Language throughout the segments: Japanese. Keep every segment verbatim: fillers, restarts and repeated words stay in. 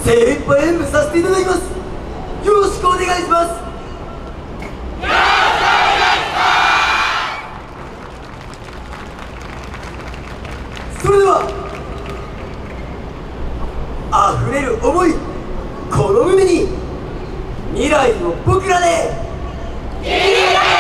精一杯演舞させていただきます。よろしくお願いします。それでは溢れる思い、この胸に未来を僕らで切り開け。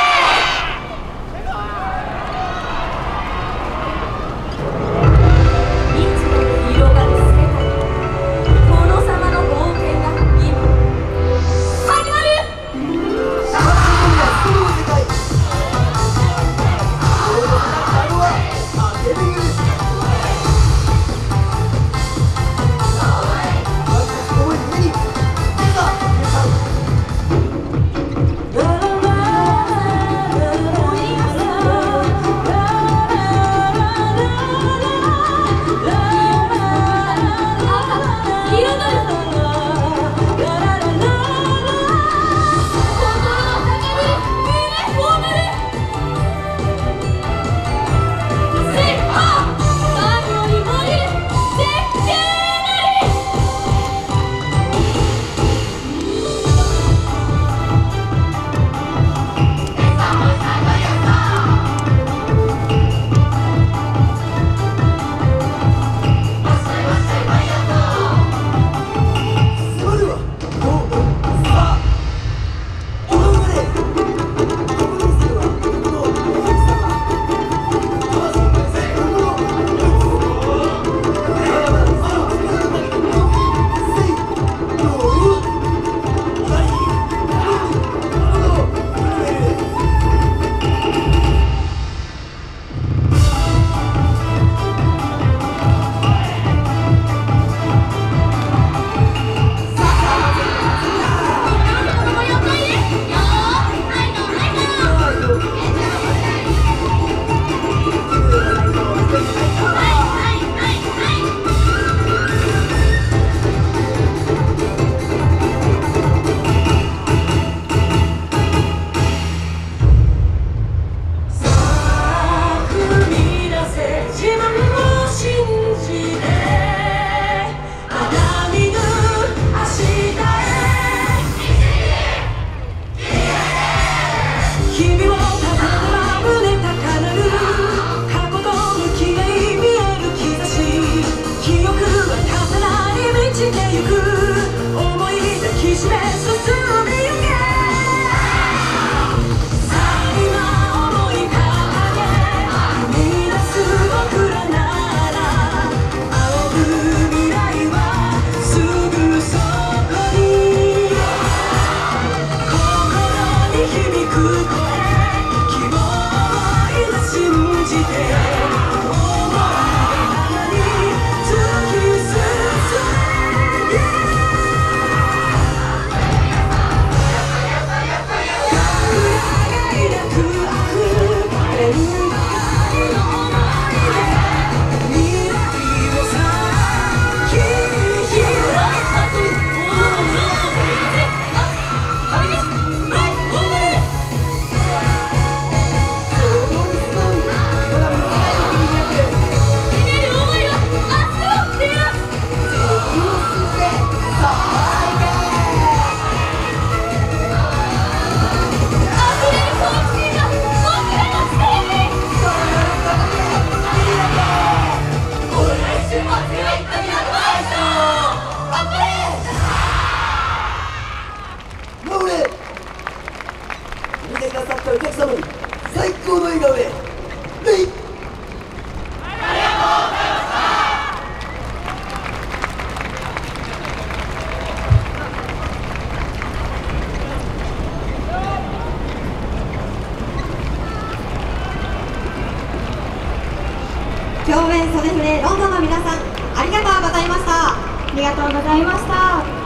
お客様に最高の笑顔で礼。 共演袖フレロンドンの皆さん、ありがとうございました。 ありがとうございました。